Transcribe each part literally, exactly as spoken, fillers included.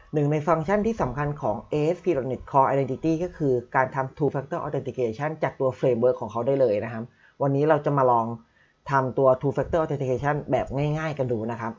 หนึ่งในฟังก์ชันที่สำคัญของ เอ เอส พี ดอท เน็ต Core Identity ก็คือการทำ Two Factor Authentication จากตัว Framework ของเขาได้เลยนะครับวันนี้เราจะมาลองทำตัว Two Factor Authentication แบบง่ายๆกันดูนะครับ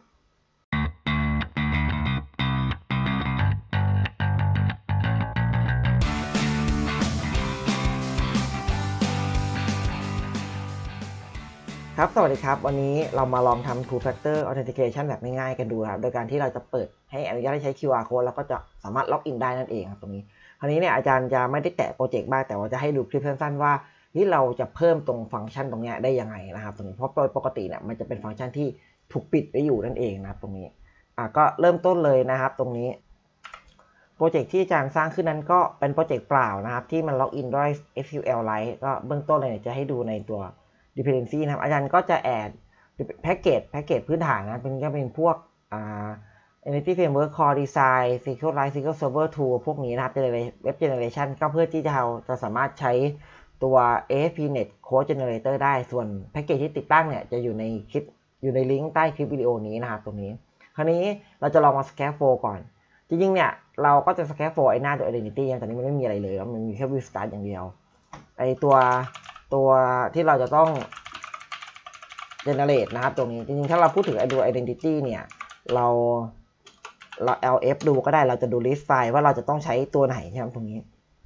ครับสวัสดีครับวันนี้เรามาลองทำ Two Factor Authentication แบบง่ายๆกันดูครับโดยการที่เราจะเปิดให้อนุญาตให้ใช้ คิว อาร์ Code แล้วก็จะสามารถล็อกอินได้นั่นเองครับตรงนี้คราวนี้เนี่ยอาจารย์จะไม่ได้แตะโปรเจกต์บ้างแต่ว่าจะให้ดูคลิปสั้นๆว่าที่เราจะเพิ่มตรงฟังก์ชันตรงนี้ได้ยังไงนะครับตรงนี้เพราะโดยปกติเนี่ยมันจะเป็นฟังก์ชันที่ถูกปิดไว้อยู่นั่นเองนะครับตรงนี้อ่ะก็เริ่มต้นเลยนะครับตรงนี้โปรเจกต์ที่อาจารย์สร้างขึ้นนั้นก็เป็นโปรเจกต์เปล่านะครับที่มันล็อกอินด้วย เอส คิว แอล Lite ก็เบื้องต้นเลยจะให้ดูในตัว dependency นะครับอาจารย์ก็จะแอดแพ็กเกจแพ็กเกจพื้นฐานนะเป็นก็เป็นพวกอ่า Entity Framework Core Design SQLite SQL Server ทู พวกนี้นะครับ Web Generation ก็เพื่อที่จะเราจะสามารถใช้ตัว เอ เอส พี Net Code Generator ได้ส่วนแพ็กเกจที่ติดตั้งเนี่ยจะอยู่ในคลิปอยู่ในลิงก์ใต้คลิปวิดีโอนี้นะครับตรงนี้คราวนี้เราจะลองมา Scaffold ก่อนจริงๆเนี่ยเราก็จะ Scaffold ไอ้หน้าตัว Identity แต่นี้มันไม่มีอะไรเลยมันมีแค่ View Start อย่างเดียวไอ้ตัวตัวที่เราจะต้อง generate นะครับตรงนี้จริงๆถ้าเราพูดถึงไอ้ตัว identity เนี่ยเราเรา แอล เอฟ ดูก็ได้เราจะดู list file ว่าเราจะต้องใช้ตัวไหนใช่ไหมตรงนี้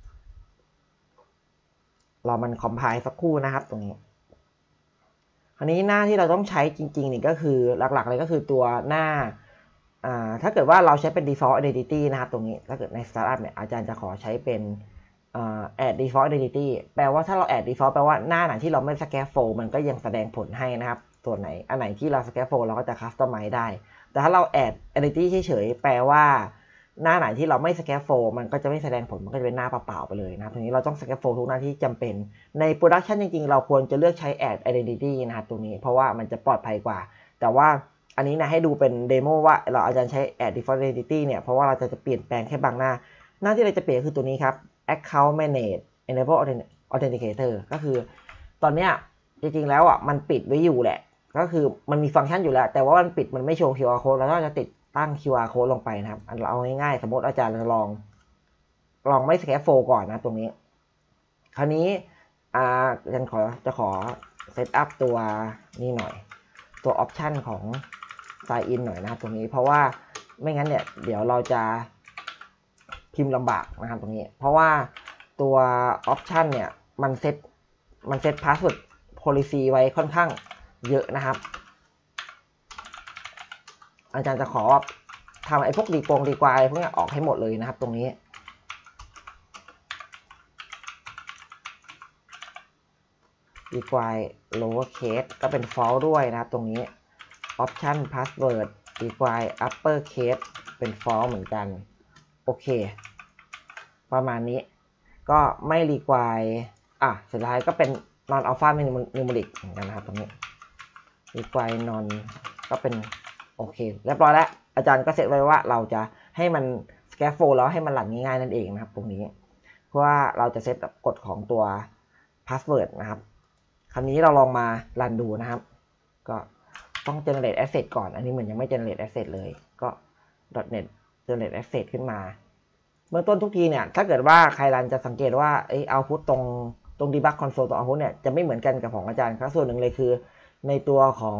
เรามัน compile สักครู่นะครับตรงนี้คราวนี้หน้าที่เราต้องใช้จริงๆนี่ก็คือหลักๆเลยก็คือตัวหน้าอ่าถ้าเกิดว่าเราใช้เป็น default identity นะครับตรงนี้ถ้าเกิดใน startup เนี่ยอาจารย์จะขอใช้เป็นอ่า add default identity แปลว่าถ้าเรา add default แปลว่าหน้าไหนที่เราไม่ scaffold มันก็ยังแสดงผลให้นะครับตัวไหนอันไหนที่เรา scaffold เราก็จะ customize ได้แต่ถ้าเรา add identity เฉยๆแปลว่าหน้าไหนที่เราไม่ scaffold มันก็จะไม่แสดงผลมันก็จะเป็นหน้าเปล่าๆไปเลยนะครับตรงนี้เราต้อง scaffold ทุกหน้าที่จำเป็นใน production จริงๆเราควรจะเลือกใช้ add identity นะครับตรงนี้เพราะว่ามันจะปลอดภัยกว่าแต่ว่าอันนี้นะให้ดูเป็นเดโมว่าเราอาจจะใช้ add default identity เนี่ยเพราะว่าเราจะเปลี่ยนแปลงแค่บางหน้าหน้าที่เราจะเปลี่ยนคือตัวนี้ครับ account manage enable authenticator ก็คือตอนเนี้ยจริงๆแล้วอ่ะมันปิดไว้อยู่แหละก็คือมันมีฟังก์ชันอยู่แล้วแต่ว่ามันปิดมันไม่โชว์ คิว อาร์ code แล้วก็จะติดตั้ง คิว อาร์ code ลงไปนะครับเราเอาง่ายๆสมมติอาจารย์จะลองลองไม่ scaffold ก่อนนะตรงนี้คราวนี้อาจารย์ขอจะขอเซตอัพตัวนี่หน่อยตัวออปชันของ sign in หน่อยนะครับตรงนี้เพราะว่าไม่งั้นเนี่ยเดี๋ยวเราจะพิมพ์ลำบากนะครับตรงนี้เพราะว่าตัวออปชันเนี่ยมันเซตมันเซต password policy ไว้ค่อนข้างเยอะนะครับอาจารย์จะขอทำไอ้พวกดีโกงดีกว่าพวกนี้ออกให้หมดเลยนะครับตรงนี้ดีกว่า lower case ก็เป็น false ด้วยนะครับตรงนี้ option password ดีกว่า upper case เป็น false เหมือนกันโอเคประมาณนี้ก็ไม่ require อ่ะสุดท้ายก็เป็น non alpha numeric เหมือนกันนะครับตรงนี้ require non ก็เป็นโอเคเรียบร้อยแล้วอาจารย์ก็เซตไว้ว่าเราจะให้มัน scaffold แล้วให้มันหลั่นง่ายๆนั่นเองนะครับตรงนี้เพราะว่าเราจะเซตกฎของตัว password นะครับคราวนี้เราลองมารันดูนะครับก็ต้อง generate asset ก่อนอันนี้เหมือนยังไม่ generate asset เลยก็ .net generate asset ขึ้นมาเมื่อต้นทุกทีเนี่ยถ้าเกิดว่าใครรันจะสังเกตว่าเอ้ย output ตรงตรง debug console ตรง output เนี่ยจะไม่เหมือนกันกับของอาจารย์ครับส่วนหนึ่งเลยคือในตัวของ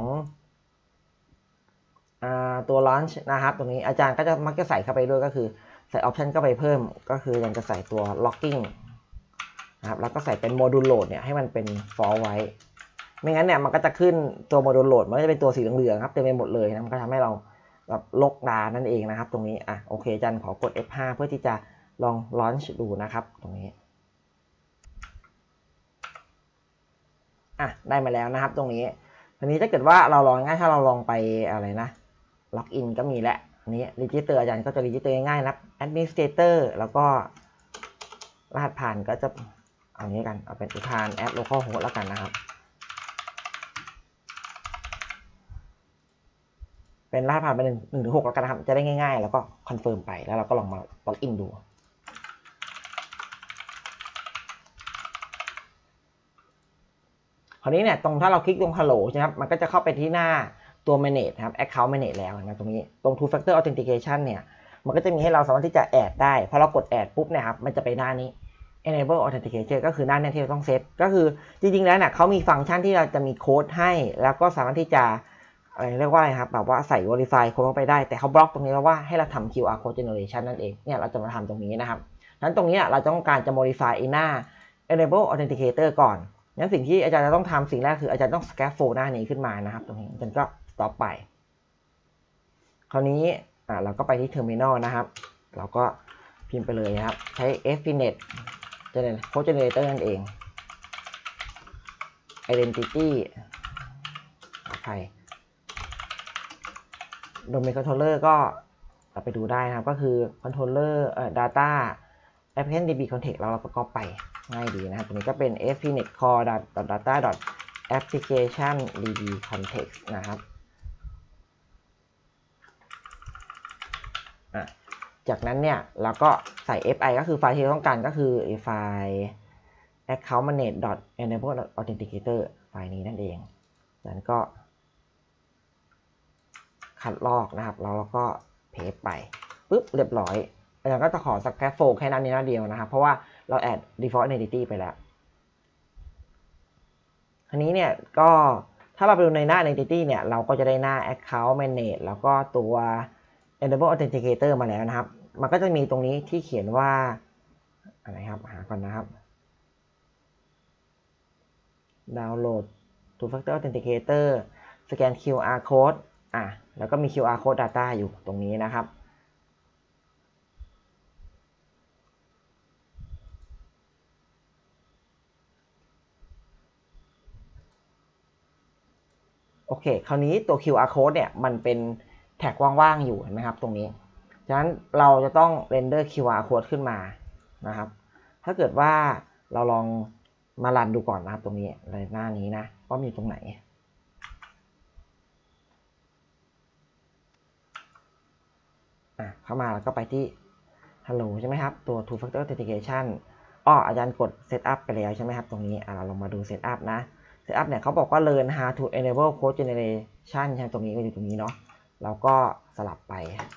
ตัว launch นะครับตรงนี้อาจารย์ก็จะมักจะใส่เข้าไปด้วยก็คือใส่ option เข้าไปเพิ่มก็คือยังจะใส่ตัว logging นะครับแล้วก็ใส่เป็น module load เนี่ยให้มันเป็น false ไว้ไม่งั้นเนี่ยมันก็จะขึ้นตัว module load มันก็จะเป็นตัวสีเหลืองๆครับเต็มไปหมดเลยนะมันก็ทำให้เราแบบลกดานั่นเองนะครับตรงนี้อ่ะโอเคอาจารย์ขอกด เอฟ ห้า เพื่อที่จะลอง launch ดูนะครับตรงนี้อ่ะได้มาแล้วนะครับตรงนี้ทีนี้ถ้าเกิดว่าเราลองง่ายถ้าเราลองไปอะไรนะล็อกอินก็มีแล้วอันนี้ register อาจารย์ก็จะ register ง่ายๆนะ administrator แล้วก็รหัสผ่านก็จะเอางี้กันเอาเป็นอุทาน add local host แล้วกันนะครับเป็นรหัสผ่านไปหนึ่งหนึ่งถึงหกแล้วกันนะครับจะได้ง่ายๆแล้วก็คอนเฟิร์มไปแล้วเราก็ลองมาล็อกอินดูคราวนี้เนี่ยตรงถ้าเราคลิกตรง hello ใช่ไหมครับมันก็จะเข้าไปที่หน้าตัว manage นะครับ account manage แล้วนะตรงนี้ตรง two factor authentication เนี่ยมันก็จะมีให้เราสามารถที่จะแอดได้พอเรากดแอดปุ๊บเนี่ยครับมันจะไปหน้านี้ enable authentication ก็คือหน้านี้ที่เราต้องเซตก็คือจริงๆแล้วเนี่ยเขามีฟังก์ชันที่เราจะมีโค้ดให้แล้วก็สามารถที่จะอะไรเรียกว่าอะไรครับแบบว่าใส่ verify โค้ดเข้าไปได้แต่เขาบล็อกตรงนี้แล้วว่าให้เราทำ คิว อาร์ code generation นั่นเองเนี่ยเราจะมาทำตรงนี้นะครับนั้นตรงนี้เราต้องการจะ modify หน้า enable authenticator ก่อนงั้นสิ่งที่อาจารย์จะต้องทำสิ่งแรกคืออาจารย์ต้อง scaffold หน้านี้ขึ้นมานะครับตรงนี้อาจารย์ก็ stop ไปคราวนี้อ่าเราก็ไปที่ terminal นะครับเราก็พิมพ์ไปเลยนะครับใช้ fpnet code generator นั่นเอง identity ขออภัย domain controller ก็เราไปดูได้นะครับก็คือ controller เอ่อ data application db context เราเราก็ก๊อปไปง่ายดีนะครับตัวนี้ก็เป็น fpnet core data application db context นะครับจากนั้นเนี่ยเราก็ใส่ fi ก็คือไฟล์ที่เราต้องการก็คือไฟล์ account manage enable authenticator ไฟล์นี้นั่นเองจากนั้นก็คัดลอกนะครับแล้วเราก็เพจไปปุ๊บเรียบร้อยอาจารย์ก็จะขอ scaffold แค่นั้นนี้นะเดียวนะครับเพราะว่าเรา add default identity ไปแล้วอันนี้เนี่ยก็ถ้าเราไปดูในหน้า identity เนี่ยเราก็จะได้หน้า account manage แล้วก็ตัว enable authenticator มาแล้วนะครับมันก็จะมีตรงนี้ที่เขียนว่าอะไรครับหาก่อนนะครับดาวน์โหลด two factor authenticator สแกน คิว อาร์ code อ่ะแล้วก็มี คิว อาร์ code data อยู่ตรงนี้นะครับโอเคคราวนี้ตัว คิว อาร์ code เนี่ยมันเป็นแท็กว่างๆอยู่เห็นไหมครับตรงนี้ฉะนั้นเราจะต้อง render คิว อาร์ code ขึ้นมานะครับถ้าเกิดว่าเราลองมารันดูก่อนนะครับตรงนี้ในหน้านี้นะว่ามีตรงไหนอ่ะเข้ามาแล้วก็ไปที่ Hello ใช่ไหมครับตัว two factor authentication อ้ออาจารย์กด setup ไปแล้วใช่ไหมครับตรงนี้อ่ะเราลองมาดู setup นะ setup เนี่ยเขาบอกว่า learn how to enable code generation ใช่ตรงนี้ก็อยู่ตรงนี้เนาะเราก็สลับไป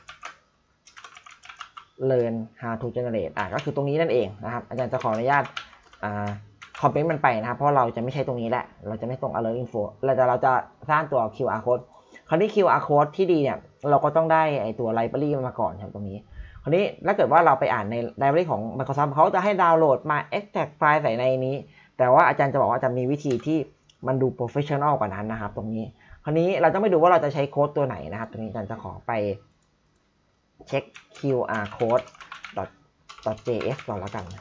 learn how to generate อ่ะก็คือตรงนี้นั่นเองนะครับอาจารย์จะขออนุญาตอ่าคอมเมนต์มันไปนะครับเพราะเราจะไม่ใช่ตรงนี้แหละเราจะไม่ส่ง alert info เราจะเราจะสร้างตัว คิว อาร์ code คราวนี้ คิว อาร์ code ที่ดีเนี่ยเราก็ต้องได้ไอตัว library มาก่อนครับตรงนี้คราวนี้ถ้าเกิดว่าเราไปอ่านใน library ของ Microsoft เขาจะให้ดาวน์โหลดมา extract ไฟล์ใส่ในนี้แต่ว่าอาจารย์จะบอกว่าจะมีวิธีที่มันดู professional กว่านั้นนะครับตรงนี้คราวนี้เราต้องไปดูว่าเราจะใช้โค้ดตัวไหนนะครับตรงนี้อาจารย์จะขอไปเช็ค คิว อาร์ code .js ก่อนแล้วกัน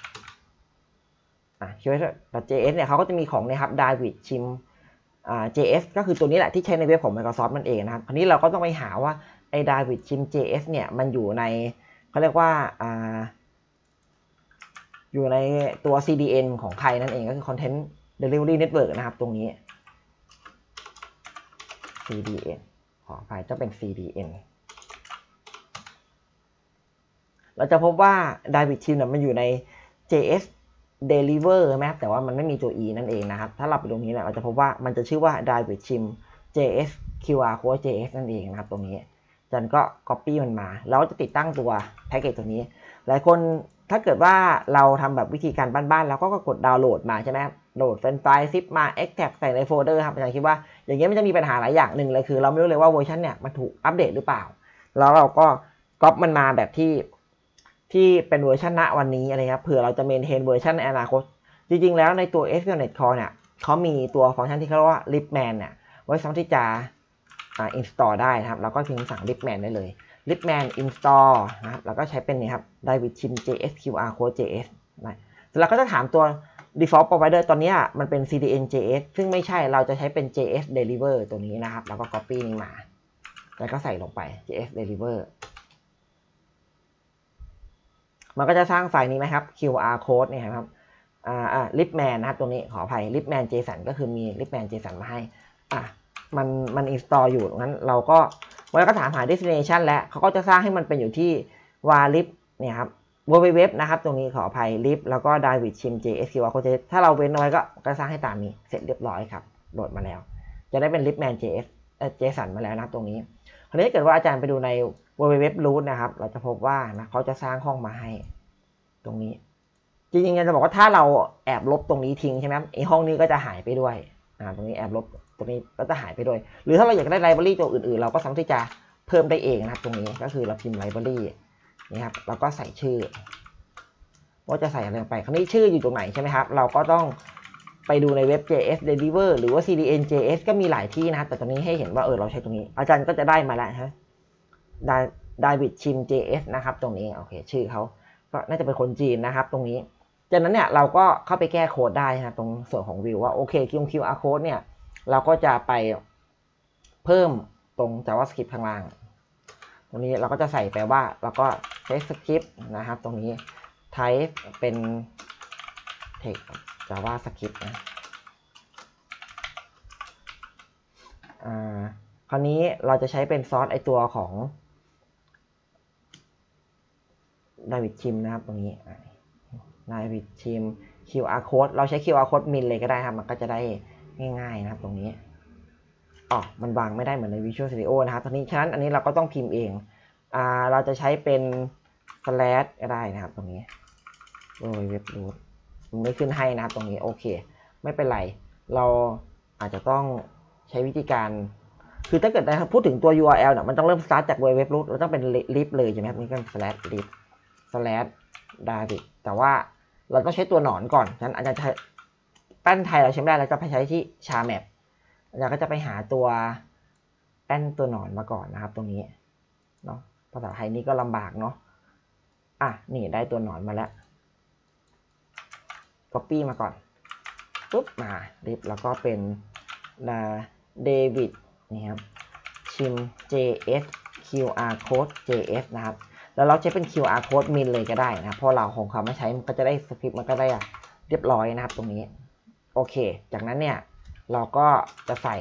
อ่ะ .js เนี่ยเขาก็จะมีของนะครับ David Chim อ่า js ก็คือตัวนี้แหละที่ใช้ในเว็บของ Microsoft มันเองนะครับคราวนี้เราก็ต้องไปหาว่าไอ้ David Chim js เนี่ยมันอยู่ในเขาเรียกว่าอ่าอยู่ในตัว ซี ดี เอ็น ของใครนั่นเองก็คือ Content Delivery Network นะครับตรงนี้ ซี ดี เอ็น ขออภัยจะเป็น ซี ดี เอ็น เราจะพบว่า David Chim เนี่ยมันอยู่ใน js deliver ไหมแต่ว่ามันไม่มีตัว e นั่นเองนะครับถ้าเราไปตรงนี้เนี่ยเราจะพบว่ามันจะชื่อว่า David Chim js คิว อาร์ code js นั่นเองนะครับตรงนี้อาจารย์ก็ copy มันมาแล้วจะติดตั้งตัวแพ็กเกจตัวนี้หลายคนถ้าเกิดว่าเราทำแบบวิธีการบ้านๆแล้วก็กดดาวน์โหลดมาใช่ไหมโหลดเป็นไฟล์ zip มา extract ใส่ในโฟลเดอร์ครับอาจารย์คิดว่าอย่างเงี้ยมันจะมีปัญหาหลายอย่างหนึ่งเลยคือเราไม่รู้เลยว่าเวอร์ชันเนี่ยมันถูกอัปเดตหรือเปล่าแล้วเราก็ก๊อปมันมาแบบที่ที่เป็นเวอร์ชันณวันนี้อะไรครับเผื่อเราจะเมนเทนเวอร์ชันในอนาคตจริงๆแล้วในตัว เอส คิว แอล เน็ต Core เนี่ยเขามีตัวฟังก์ชันที่เขาเรียกว่า Lipman เนี่ยไว้สามารถที่จะอ่า install ได้นะครับเราก็พิมพ์สั่ง Lipman ได้เลย Lipman install นะครับแล้วก็ใช้เป็นนี่ครับ David Chim js คิว อาร์ code js นะเสร็จแล้วก็จะถามตัว default provider ตอนนี้มันเป็น ซี ดี เอ็น js ซึ่งไม่ใช่เราจะใช้เป็น js deliver ตัวนี้นะครับแล้วก็ copy นี้มาแล้วก็ใส่ลงไป js deliver มันก็จะสร้างไฟล์นี้ไหมครับ คิว อาร์ code เนี่ยครับอ่าอ่า Lipman นะครับตรงนี้ขออภัย Lipman json ก็คือมี Lipman json มาให้อ่ะมันมัน install อยู่งั้นเราก็เวลาก็ถามหา destination แล้วเขาก็จะสร้างให้มันเป็นอยู่ที่ varlib เนี่ยครับ www นะครับตรงนี้ขออภัย lib แล้วก็ David Chim js คิว อาร์ code ถ้าเราเว้นเอาไว้ก็ก็สร้างให้ตามนี้เสร็จเรียบร้อยครับโหลดมาแล้วจะได้เป็น Lipman js เอ่อ json มาแล้วนะครับตรงนี้คราวนี้เกิดว่าอาจารย์ไปดูใน ดับเบิลยู ดับเบิลยู ดับเบิลยู root นะครับเราจะพบว่านะเขาจะสร้างห้องมาให้ตรงนี้จริงๆจะบอกว่าถ้าเราแอบลบตรงนี้ทิ้งใช่ไหมไอ้ห้องนี้ก็จะหายไปด้วยอ่าตรงนี้แอบลบตรงนี้ก็จะหายไปด้วยหรือถ้าเราอยากได้ไลบรารีตัวอื่นๆเราก็สามารถที่จะเพิ่มได้เองนะครับตรงนี้ก็คือเราพิมพ์ไลบรารีนี่ครับเราก็ใส่ชื่อว่าจะใส่อะไรลงไปคราวนี้ชื่ออยู่ตรงไหนใช่ไหมครับเราก็ต้องไปดูในเว็บ เจ เอส Deliver หรือว่า ซี ดี เอ็น เจ เอส ก็มีหลายที่นะครับแต่ตอนนี้ให้เห็นว่าเออเราใช้ตรงนี้อาจารย์ก็จะได้มาแล้วฮะได้ดาวิดชิม เจ เอส นะครับตรงนี้โอเคชื่อเขาก็น่าจะเป็นคนจีนนะครับตรงนี้จากนั้นเนี่ยเราก็เข้าไปแก้โค้ดได้นะตรงส่วนของวิวว่าโอเค คิว คิว อาร์ code เนี่ยเราก็จะไปเพิ่มตรง JavaScript ข้างล่างตรงนี้เราก็จะใส่ไปว่าเราก็ใช้ script นะครับตรงนี้ type เป็น text JavaScript นะอ่าคราวนี้เราจะใช้เป็นซอสไอตัวของดาวิดชิมนะครับตรงนี้ดาวิดชิม คิว อาร์ code เราใช้ คิว อาร์ code มินเลยก็ได้ครับมันก็จะได้ง่ายๆนะครับตรงนี้อ๋อมันวางไม่ได้เหมือนใน Visual Studio นะครับตอนนี้ฉะนั้นอันนี้เราก็ต้องพิมพ์เองอ่าเราจะใช้เป็น slash ก็ได้นะครับตรงนี้โดยเว็บรูทมันไม่ขึ้นให้นะครับตรงนี้โอเคไม่เป็นไรเราอาจจะต้องใช้วิธีการคือถ้าเกิดพูดถึงตัว ยู อาร์ แอล เนี่ยมันต้องเริ่ม start จากเว็บรูทเราต้องเป็น lib เลยใช่ไหมครับนี่ก็ slash lib slash david แต่ว่าเราต้องใช้ตัวหนอนก่อนฉะนั้นอาจารย์ใช้แป้นไทยเราใช้ไม่ได้เราจะไปใช้ที่ charmap อาจารย์ก็จะไปหาตัวแป้นตัวหนอนมาก่อนนะครับตรงนี้เนาะภาษาไทยนี่ก็ลำบากเนาะอ่ะนี่ได้ตัวหนอนมาแล้ว copy มาก่อนปุ๊บมา lib แล้วก็เป็น david นี่ครับชิม เจ เอส คิว อาร์ code เจ เอส นะครับแล้วเราใช้เป็น คิว อาร์ code min เลยก็ได้นะครับเพราะเราของเขาไม่ใช้มันก็จะได้สคริปต์มันก็ได้เรียบร้อยนะครับตรงนี้โอเคจากนั้นเนี่ยเราก็จะใส่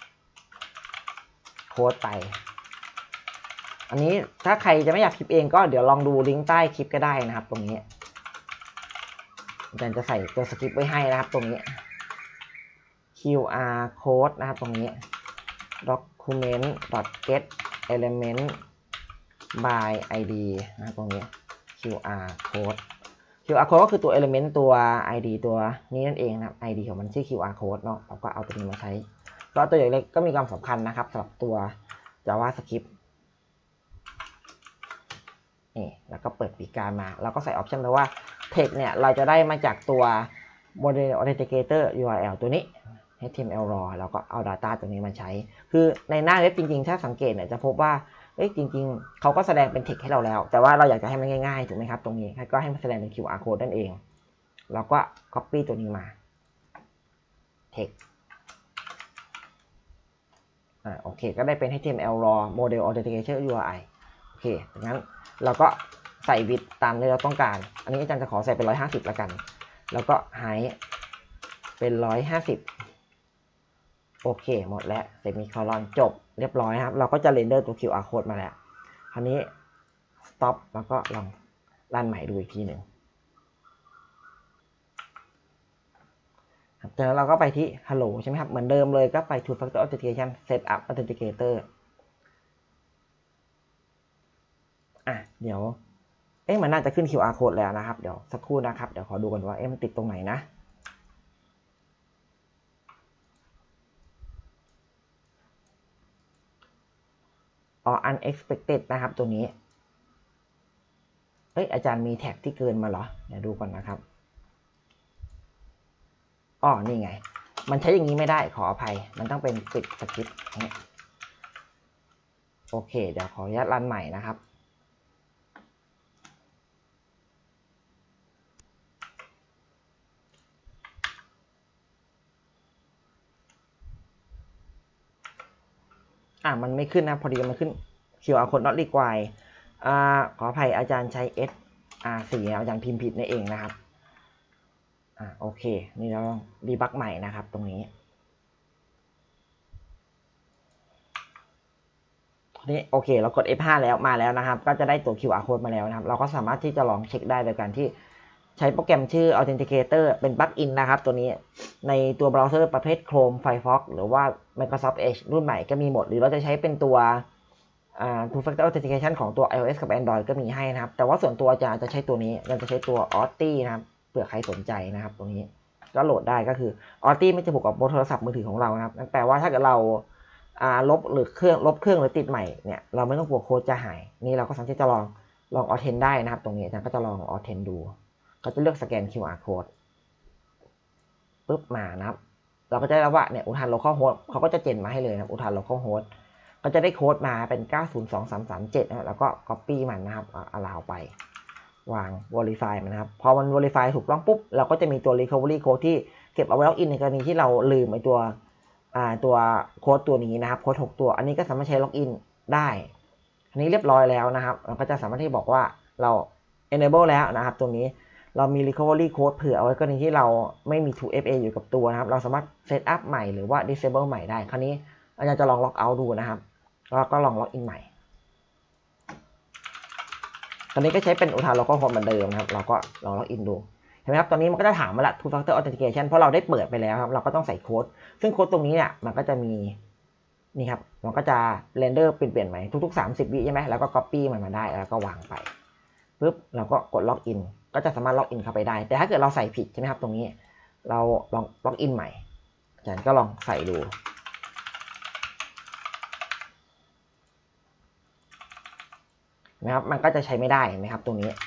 โค้ดไปอันนี้ถ้าใครจะไม่อยากพิมพ์เองก็เดี๋ยวลองดูลิงก์ใต้คลิปก็ได้นะครับตรงนี้อาจารย์จะใส่ตัวสคริปต์ไว้ให้นะครับตรงนี้ คิว อาร์ code นะครับตรงนี้ document.get element by ไอ ดี นะครับตรงนี้ คิว อาร์ code คิว อาร์ code ก็คือตัว element ตัว ไอ ดี ตัวนี้นั่นเองนะครับ ไอ ดี ของมันชื่อ คิว อาร์ code เนาะเราก็เอาตัวนี้มาใช้ก็ตัวอย่างเล็กก็มีความสำคัญนะครับสำหรับตัว JavaScript นี่แล้วก็เปิดปีกการมาเราก็ใส่ option ไปว่า text เนี่ยเราจะได้มาจากตัว model authenticator ยู อาร์ แอล ตัวนี้ เอช ที เอ็ม แอล raw แล้วก็เอา data ตัวนี้มาใช้คือในหน้าเว็บจริงๆถ้าสังเกตเนี่ยจะพบว่าเอ้ยจริงๆเขาก็แสดงเป็น text ให้เราแล้วแต่ว่าเราอยากจะให้มันง่ายๆถูกไหมครับตรงนี้ก็ให้มันแสดงเป็น คิว อาร์ code นั่นเองเราก็ copy ตัวนี้มา text อ่าโอเคก็ได้เป็น เอช ที เอ็ม แอล raw model authenticator ยู อาร์ ไอ โอเคดังนั้นเราก็ใส่ width ตามที่เราต้องการอันนี้อาจารย์จะขอใส่เป็นหนึ่งร้อยห้าสิบแล้วกันแล้วก็ height เป็นหนึ่งร้อยห้าสิบโอเคหมดแล้วเซมิโคลอนจบเรียบร้อยครับเราก็จะเรนเดอร์ตัว คิว อาร์ code มาแล้วคราวนี้ stop แล้วก็ลองรันใหม่ดูอีกทีหนึ่งจากนั้นเราก็ไปที่ hello ใช่ไหมครับเหมือนเดิมเลยก็ไป two factor authentication set up authenticator อ่ะเดี๋ยวเอ๊ะมันน่าจะขึ้น คิว อาร์ code แล้วนะครับเดี๋ยวสักครู่นะครับเดี๋ยวขอดูกันว่าเอ๊ะมันติดตรงไหนนะอ๋อ unexpected นะครับตัวนี้เอ้ยอาจารย์มีแท็กที่เกินมาเหรอเดี๋ยวดูก่อนนะครับอ๋อนี่ไงมันใช้อย่างนี้ไม่ได้ขออภัยมันต้องเป็นปิดสคริปต์โอเคเดี๋ยวขออนุญาตรันใหม่นะครับอ่ะมันไม่ขึ้นนะพอดีมันขึ้น คิว อาร์ code not required อ่าขออภัยอาจารย์ใช้ เอส อาร์ สี่ อาจารย์พิมพ์ผิดนั่นเองนะครับอ่าโอเคนี่เราต้องดีบักใหม่นะครับตรงนี้นี่โอเคเรากด เอฟ ห้า แล้วมาแล้วนะครับก็จะได้ตัว คิว อาร์ code มาแล้วนะครับเราก็สามารถที่จะลองเช็คได้โดยการที่ใช้โปรแกรมชื่อ authenticator เป็นปลั๊กอินนะครับตัวนี้ในตัวเบราว์เซอร์ประเภท Chrome Firefox หรือว่า Microsoft Edge รุ่นใหม่ก็มีหมดหรือเราจะใช้เป็นตัวอ่า two factor authentication ของตัว iOS กับ Android ก็มีให้นะครับแต่ว่าส่วนตัวจะจะใช้ตัวนี้เราจะใช้ตัว Authy นะครับเผื่อใครสนใจนะครับตรงนี้ก็โหลดได้ก็คือ Authy ไม่จะผูกกับโทรศัพท์มือถือของเรานะครับนั่นแปลว่าถ้าเกิดเราอ่าลบหรือเครื่องลบเครื่องหรือติดใหม่เนี่ยเราไม่ต้องกลัวโค้ดจะหายนี่เราก็สามารถจะลองลอง Authent ได้นะครับตรงนี้อาจารย์ก็จะลอง Authent ดูก็จะเลือกสแกน คิว อาร์ code ปุ๊บมานะครับเราก็จะได้แล้วว่าเนี่ยอุทาน local host เขาก็จะเจนมาให้เลยนะครับอุทาน local host ก็จะได้โค้ดมาเป็น เก้า ศูนย์ สอง สาม สาม เจ็ด นะครับแล้วก็ copy มันนะครับ allow ไปวาง verify มันนะครับพอมัน verify ถูกต้องปุ๊บเราก็จะมีตัว recovery code ที่เก็บเอาไว้ล็อกอินในกรณีที่เราลืมไอตัวอ่าตัวโค้ดตัวนี้นะครับโค้ดหกตัวอันนี้ก็สามารถใช้ล็อกอินได้อันนี้เรียบร้อยแล้วนะครับเราก็จะสามารถที่บอกว่าเรา enable แล้วนะครับตรงนี้เรามี recovery code เผื่อเอาไว้กรณีที่เราไม่มี ทู เอฟ เอ อยู่กับตัวนะครับเราสามารถ set up ใหม่หรือว่า disable ใหม่ได้คราวนี้อาจารย์จะลอง log out ดูนะครับแล้วก็ลอง log in ใหม่ตอนนี้ก็ใช้เป็นอุทาน local host เหมือนเดิมนะครับเราก็ลอง log in ดูเห็นไหมครับตอนนี้มันก็จะถามมาละ two factor authentication เพราะเราได้เปิดไปแล้วครับเราก็ต้องใส่โค้ดซึ่งโค้ดตรงนี้เนี่ยมันก็จะมีนี่ครับมันก็จะเรนเดอร์เปลี่ยนเปลี่ยนใหม่ทุกๆสามสิบวิใช่ไหมแล้วก็ copy มันมาได้แล้วก็วางไปปุ๊บเราก็กด log in ก็จะสามารถ log in เข้าไปได้แต่ถ้าเกิดเราใส่ผิดใช่ไหมครับตรงนี้เราลอง log in ใหม่อาจารย์ก็ลองใส่ดูนะครับมันก็จะใช้ไม่ได้เห็นไหมครับตรงนี้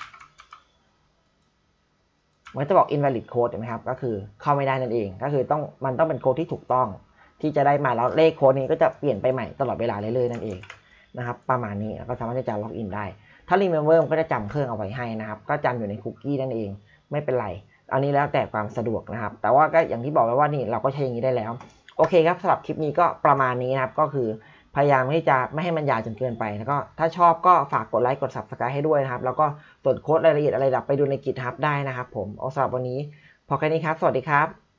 มันจะบอก invalid code เห็นไหมครับก็คือเข้าไม่ได้นั่นเองก็คือต้องมันต้องเป็นโค้ดที่ถูกต้องที่จะได้มาแล้วเลขโค้ดนี้ก็จะเปลี่ยนไปใหม่ตลอดเวลาเรื่อยๆนั่นเองนะครับประมาณนี้ก็สามารถที่จะ log in ได้ถ้า remember มันก็จะจำเครื่องเอาไว้ให้นะครับก็จำอยู่ในคุกกี้นั่นเองไม่เป็นไรอันนี้แล้วแต่ความสะดวกนะครับแต่ว่าก็อย่างที่บอกไว้ว่านี่เราก็ใช้อย่างนี้ได้แล้วโอเคครับสำหรับคลิปนี้ก็ประมาณนี้นะครับก็คือพยายามที่จะไม่ให้มันยาวจนเกินไปแล้วก็ถ้าชอบก็ฝากกดไลค์กด Subscribe ให้ด้วยนะครับแล้วก็ตรวจโค้ดรายละเอียดอะไรดับไปดูใน GitHub ได้นะครับผมเอาสำหรับวันนี้พอแค่นี้ครับสวัสดีครับ